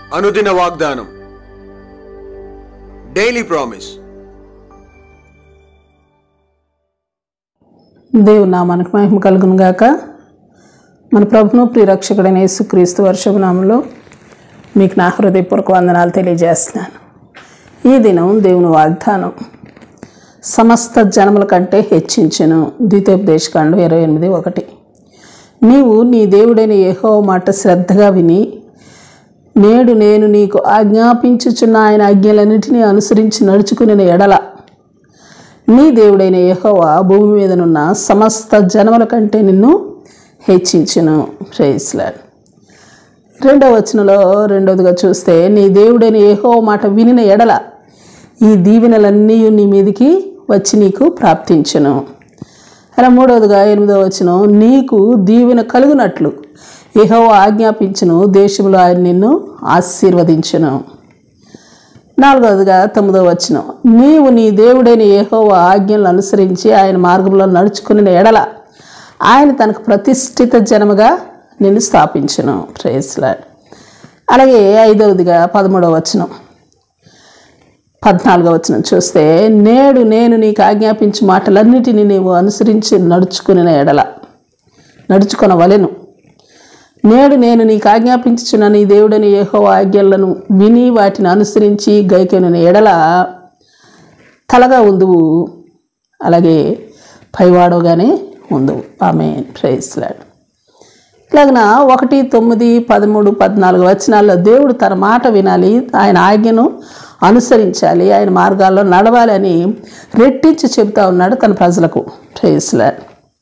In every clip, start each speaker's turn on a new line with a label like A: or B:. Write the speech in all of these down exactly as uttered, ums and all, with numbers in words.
A: అనుదిన వాగ్దానం, daily promise.
B: దేవుని నామానికి మహిమ కలుగును గాక. మన ప్రభును ప్రియరక్షకుడైన యేసుక్రీస్తు వర్షపు నామంలో మీకు నా హృదయపూర్వక వందనాలు తెలియజేస్తున్నాను. ఈ దినం దేవుని వాగ్దానం, సమస్త జనముల కంటే హెచ్చించెను. ద్వితీయోపదేశకాండం ఇరవై ఎనిమిది ఒకటి. నీవు నీ దేవుడైన యెహోవా మాట శ్రద్ధగా విని, నేడు నేను నీకు ఆజ్ఞాపించుచున్న ఆయన ఆజ్ఞలన్నింటినీ అనుసరించి నడుచుకునే ఎడల నీ దేవుడైన యెహోవా భూమి మీదనున్న సమస్త జనముల కంటే నిన్ను హెచ్చించును. Praise lord. రెండవ వచనంలో రెండవదిగా చూస్తే, నీ దేవుడైన యెహోవా మాట వినిన ఎడల ఈ దీవెనలన్నీ నీ మీదికి వచ్చి నీకు ప్రాప్తించును. అలా మూడవదిగా ఎనిమిదవ వచనం, నీకు దీవెన కలుగునట్లు యెహోవా ఆజ్ఞాపించును, దేశంలో ఆయన నిన్ను ఆశీర్వదించును. నాలుగవదిగా తొమ్మిదవ వచనం, నీవు నీ దేవుడైన యెహోవా ఆజ్ఞలను అనుసరించి ఆయన మార్గంలో నడుచుకునే ఎడల ఆయన తనకు ప్రతిష్ఠిత జనముగా నిన్ను స్థాపించును. Praise lord. అలాగే ఐదవదిగా పదమూడవ వచనం పద్నాలుగవ వచనం చూస్తే, నేడు నేను నీకు ఆజ్ఞాపించు మాటలన్నిటినీ నీవు అనుసరించి నడుచుకునే ఎడల నడుచుకొనవలెను. నేడు నేను నీకు ఆజ్ఞాపించుచున్న నీ దేవుడని యెహోవా ఆజ్ఞలను విని వాటిని అనుసరించి గైకొనిన ఎడల తలగా ఉందువు, అలాగే పైవాడోగానే ఉందువు. ఆమేన్. Praise lord. ఇలాగన ఒకటి తొమ్మిది పదమూడు పద్నాలుగు వచనాల్లో దేవుడు తన మాట వినాలి, ఆయన ఆజ్ఞను అనుసరించాలి, ఆయన మార్గాల్లో నడవాలని రెట్టించి చెబుతా ఉన్నాడు తన ప్రజలకు. Praise Lord.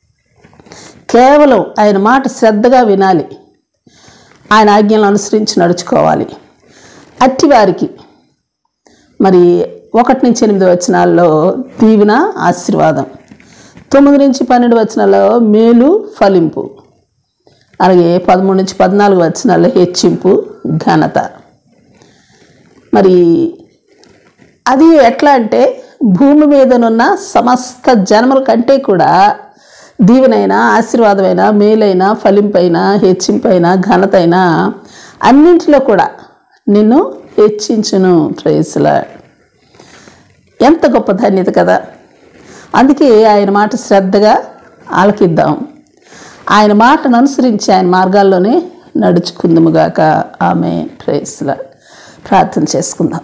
B: కేవలం ఆయన మాట శ్రద్ధగా వినాలి, ఆయన ఆజ్ఞలను అనుసరించి నడుచుకోవాలి. అట్టి వారికి మరి ఒకటి నుంచి ఎనిమిది వచనాల్లో దీవెన, ఆశీర్వాదం, తొమ్మిది నుంచి పన్నెండు వచనాల్లో మేలు, ఫలింపు, అలాగే పదమూడు నుంచి పద్నాలుగు వచనాల్లో హెచ్చింపు, ఘనత. మరి అది ఎట్లా అంటే, భూమి మీదనున్న సమస్త జనముల కంటే కూడా దీవెనైనా, ఆశీర్వాదమైన, మేలైన, ఫలింపైన, హెచ్చింపైన, ఘనతైన అన్నింటిలో కూడా నిన్ను హెచ్చించును. Praise lord. ఎంత గొప్ప ధన్యత కదా. అందుకే ఆయన మాట శ్రద్ధగా ఆలకిద్దాం, ఆయన మాటను అనుసరించి ఆయన మార్గాల్లోనే నడుచుకుందాముగాక. ఆమేన్. Praise lord. ప్రార్థన చేసుకుందాం.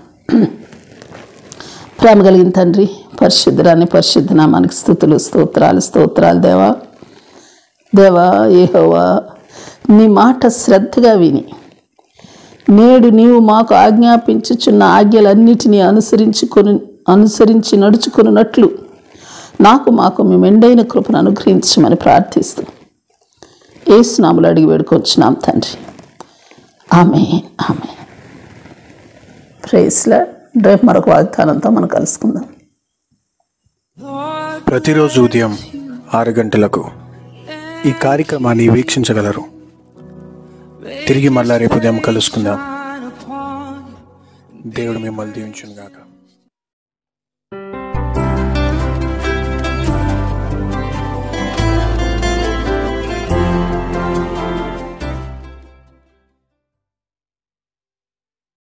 B: ప్రేమ కలిగిన తండ్రి, పరిశుద్ధరాన్ని పరిశుద్ధ నామానికి స్తుతులు, స్తోత్రాలు, స్తోత్రాలు దేవా. దేవా యెహోవా, నీ మాట శ్రద్ధగా విని నేడు నీవు మాకు ఆజ్ఞాపించుచున్న ఆజ్ఞలన్నిటినీ అనుసరించుకొని అనుసరించి నడుచుకున్నట్లు నాకు మాకు మీ మెండైన కృపను అనుగ్రహించమని ప్రార్థిస్తూ యేసు నామములో అడిగి వేడుకొంచున్నాం తండ్రి. ఆమేన్. ఆమేన్. Praise Lord. రేపు మరొక వాగ్దానంతో మనం కలుసుకుందాం.
C: ప్రతిరోజు ఉదయం ఆరు గంటలకు ఈ కార్యక్రమాన్ని వీక్షించగలరు. తిరిగి మళ్ళా రేపు ఉదయం కలుసుకుందాం. దేవుడు మిమ్మల్ని దీవించును గాక.